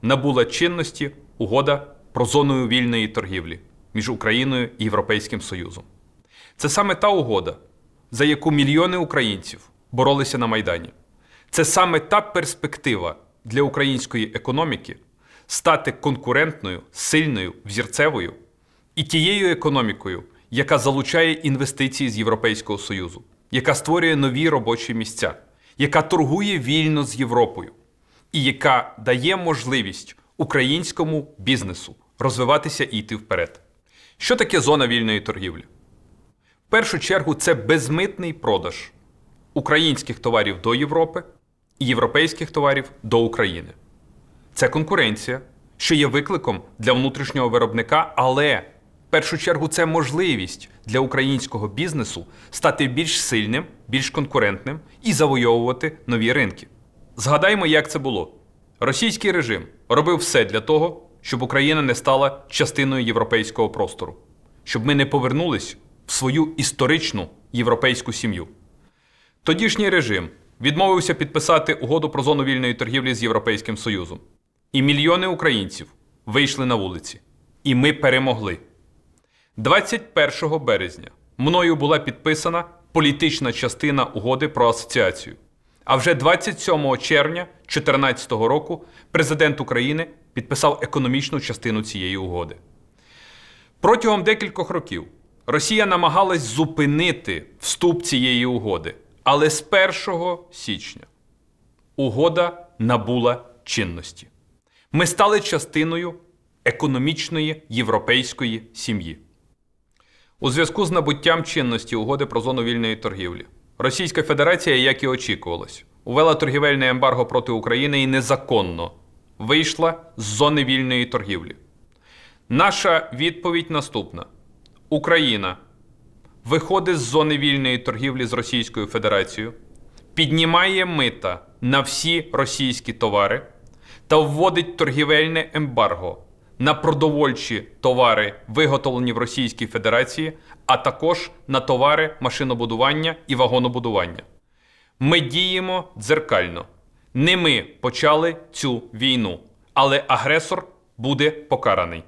набула чинності угода про зону вільної торгівлі між Україною і Європейським Союзом. Це саме та угода, за яку мільйони українців боролися на Майдані. Це саме та перспектива для української економіки стати конкурентною, сильною, взірцевою і тією економікою, яка залучає інвестиції з Європейського Союзу, яка створює нові робочі місця, яка торгує вільно з Європою і яка дає можливість українському бізнесу розвиватися і йти вперед. Що таке зона вільної торгівлі? В першу чергу це безмитний продаж українських товарів до Європи і європейських товарів до України. Це конкуренція, що є викликом для внутрішнього виробника, але в першу чергу це можливість для українського бізнесу стати більш сильним, більш конкурентним і завойовувати нові ринки. Згадаймо, як це було. Російський режим робив все для того, щоб Україна не стала частиною європейського простору, щоб ми не повернулись в свою історичну європейську сім'ю. Тодішній режим відмовився підписати угоду про зону вільної торгівлі з Європейським Союзом. І мільйони українців вийшли на вулиці. І ми перемогли. 21 березня мною була підписана політична частина угоди про асоціацію. А вже 27 червня 2014 року президент України підписав економічну частину цієї угоди. Протягом декількох років Росія намагалась зупинити вступ цієї угоди. Але з 1 січня угода набула чинності. Ми стали частиною економічної європейської сім'ї. У зв'язку з набуттям чинності угоди про зону вільної торгівлі Російська Федерація, як і очікувалось, увела торгівельне ембарго проти України і незаконно вийшла з зони вільної торгівлі. Наша відповідь наступна. Україна виходить з зони вільної торгівлі з Російською Федерацією, піднімає мита на всі російські товари та вводить торгівельне ембарго на продовольчі товари, виготовлені в Російській Федерації, а також на товари машинобудування і вагонобудування. Ми діємо дзеркально. Не ми почали цю війну, але агресор буде покараний.